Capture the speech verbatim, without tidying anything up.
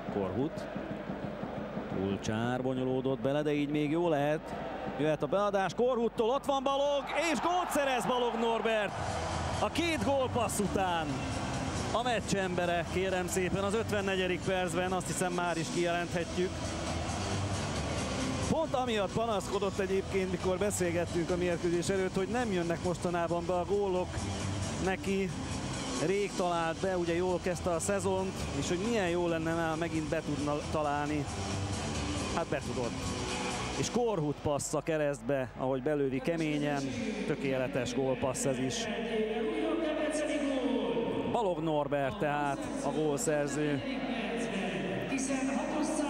Korhut. Túl csár bonyolódott bele, de így még jó lehet. Jöhet a beadás Korhuttól, ott van Balog, és gólt szerez Balog Norbert. A két gólpassz után a meccs embere, kérem szépen, az ötvennegyedik percben, azt hiszem már is kijelenthetjük. Pont amiatt panaszkodott egyébként, mikor beszélgettünk a mérkőzés előtt, hogy nem jönnek mostanában be a gólok neki. Rég talált be, ugye jól kezdte a szezont, és hogy milyen jó lenne már megint be tudna találni. Hát be tudott. És Korhut passz a keresztbe, ahogy belővi keményen, tökéletes gólpassz ez is. Balog Norbert tehát a gólszerző.